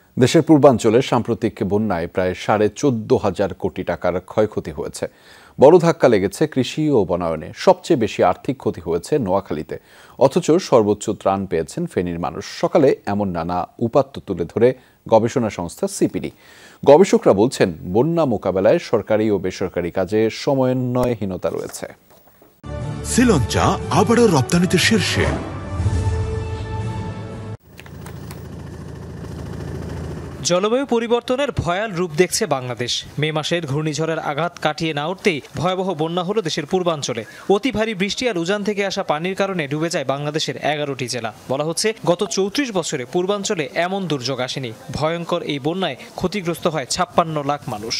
দেশের পূর্বাঞ্চলে সাম্প্রতিক বন্যায় প্রায় ১৪,৫০০ কোটি টাকার ক্ষয়ক্ষতি হয়েছে। বড় ধাক্কা লেগেছে কৃষি ও বনায়নে। সবচেয়ে বেশি আর্থিক ক্ষতি হয়েছে নোয়াখালীতে। অথচ সর্বোচ্চ ত্রাণ পেয়েছেন ফেনীর মানুষ। সকালে এমন নানা উপাত্ত তুলে ধরে গবেষণা সংস্থা সিপিডি। গবেষকরা বলছেন, বন্যা মোকাবেলায় সরকারি ও বেসরকারি কাজে সমন্বয়হীনতা রয়েছে। শ্রীলঙ্কা আবারও রপ্তানিতে শীর্ষে। জলবায়ু পরিবর্তনের ভয়াল রূপ দেখছে বাংলাদেশ। মে মাসের ঘূর্ণিঝড়ের আঘাত কাটিয়ে না উঠতেই ভয়াবহ বন্যা হলো দেশের পূর্বাঞ্চলে। অতি ভারী বৃষ্টি আর উজান থেকে আসা পানির কারণে ডুবে যায় বাংলাদেশের ১১টি জেলা। বলা হচ্ছে, গত ৩৪ বছরে পূর্বাঞ্চলে এমন দুর্যোগ আসেনি। ভয়ঙ্কর এই বন্যায় ক্ষতিগ্রস্ত হয় ৫৬ লাখ মানুষ।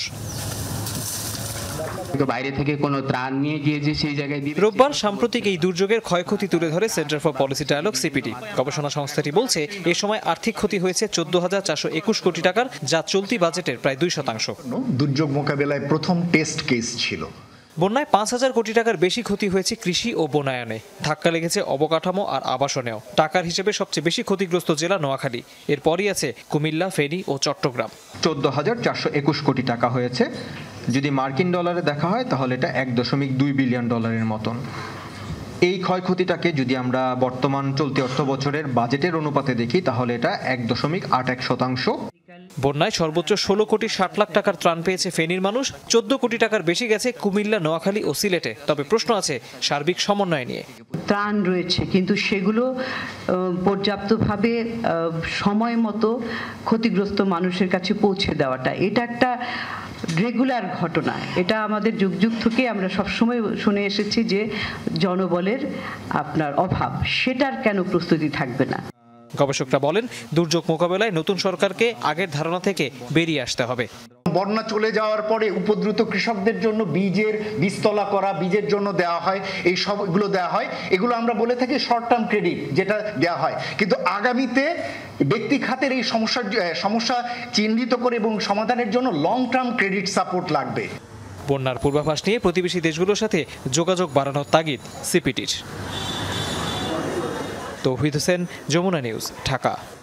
বাইরে থেকে কোনো ত্রাণ নিয়ে গিয়ে যে সেই জায়গায় রোববার সাম্প্রতিক এই দুর্যোগের ক্ষয়ক্ষতি তুলে ধরে Centre for Policy Dialogue CPD. গবেষণা সংস্থাটি বলছে, এ সময় আর্থিক ক্ষতি হয়েছে ১৪,৪২১ কোটি টাকার, যা চলতি বাজেটের প্রায় ২%। দুর্যোগ মোকাবেলায় প্রথম টেস্ট কেস ছিল। বন্যায় ৫,০০০ কোটি টাকার বেশি ক্ষতি হয়েছে কৃষি ও বনায়নে। ধাক্কা লেগেছে অবকাঠামো আর আবাসনেও। টাকার হিসেবে সবচেয়ে বেশি ক্ষতিগ্রস্ত জেলা নোয়াখালী, এরপরই আছে কুমিল্লা, ফেনী ও চট্টগ্রাম। ১৪,৪২১ কোটি টাকা হয়েছে। যদি মার্কিন ডলারে দেখা হয় তাহলে এটা ১.২ বিলিয়ন ডলারের মতন। এই ক্ষয়ক্ষতিটাকে যদি আমরা বর্তমান চলতি অর্থ বছরের বাজেটের অনুপাতে দেখি তাহলে এটা ১.৮১%। বন্যায় সর্বোচ্চ ১৬ কোটি ৬০ লাখ টাকার ত্রাণ পেয়েছে ফেনীর মানুষ। ১৪ কোটি টাকার বেশি গেছে কুমিল্লা, নোয়াখালী ও সিলেটে। তবে প্রশ্ন আছে সার্বিক সমন্বয় নিয়ে। ত্রাণ রয়েছে, কিন্তু সেগুলো পর্যাপ্তভাবে সময় মতো ক্ষতিগ্রস্ত মানুষের কাছে পৌঁছে দেওয়াটা, এটা একটা রেগুলার ঘটনা। এটা আমাদের যুগ যুগ থেকে আমরা সবসময় শুনে এসেছি যে জনবলের আপনার অভাব, সেটার কেন প্রস্তুতি থাকবে না। গবেষকরা বলেন, দুর্যোগ মোকাবেলায় নতুন সরকারকে আগের ধারণা থেকে বেরিয়ে আসতে হবে। বন্যা চলে যাওয়ার পরে উপদ্রুত কৃষকদের জন্য বীজতলা করা, বীজের জন্য দেওয়া হয়, এই সবগুলো দেওয়া হয়। এগুলো আমরা বলে থাকি শর্ট টার্ম ক্রেডিট, যেটা দেওয়া হয়। কিন্তু আগামীতে ব্যক্তি খাতের এই সমস্যা চিহ্নিত করে এবং সমাধানের জন্য লং টার্ম ক্রেডিট সাপোর্ট লাগবে। বন্যার পূর্বাভাস নিয়ে প্রতিবেশী দেশগুলোর সাথে যোগাযোগ বাড়ানোর তাগিদ সিপিডির। তৌহিদ হোসেন, যমুনা নিউজ, ঢাকা।